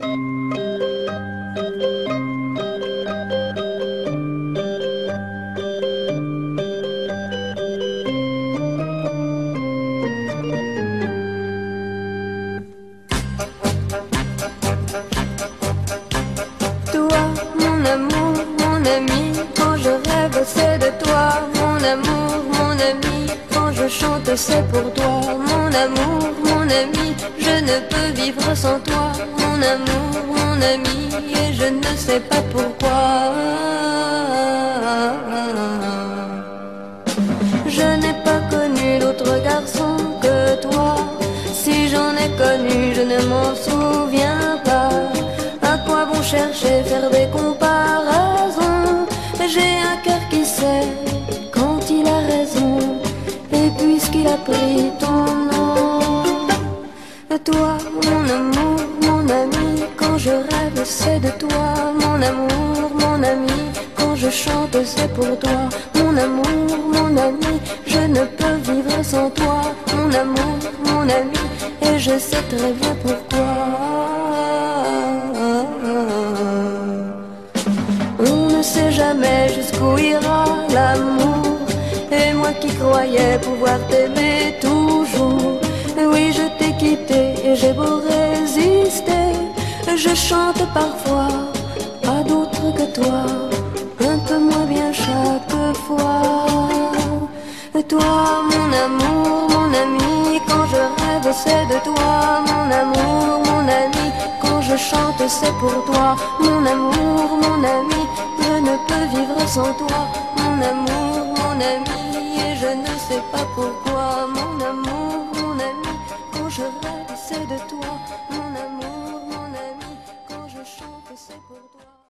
Toi, mon amour, mon ami, quand je rêve c'est de toi. Mon amour, mon ami, quand je chante c'est pour toi. Mon amour, mon ami, je ne peux vivre sans toi. Mon amour, mon ami, et je ne sais pas pourquoi. Je n'ai pas connu d'autre garçon que toi. Si j'en ai connu, je ne m'en souviens pas. À quoi bon chercher, faire des comparaisons? J'ai un cœur qui sait quand il a raison. Et puisqu'il a pris ton nom, toi, mon amour, mon ami, quand je rêve c'est de toi. Mon amour, mon ami, quand je chante c'est pour toi. Mon amour, mon ami, je ne peux vivre sans toi. Mon amour, mon ami, et je sais très bien pourquoi. On ne sait jamais jusqu'où ira l'amour. Et moi qui croyais pouvoir t'aimer toujours, oui je t'ai quitté et j'ai beau résister, je chante parfois, pas d'autre que toi, un peu moins bien chaque fois. Toi mon amour, mon ami, quand je rêve c'est de toi. Mon amour, mon ami, quand je chante c'est pour toi. Mon amour, mon ami, je ne peux vivre sans toi. Mon amour, mon ami, et je ne sais pas pourquoi. Mon amour, mon ami, quand je rêve c'est de toi. Mon amour, mon ami, quand je chante c'est pour toi.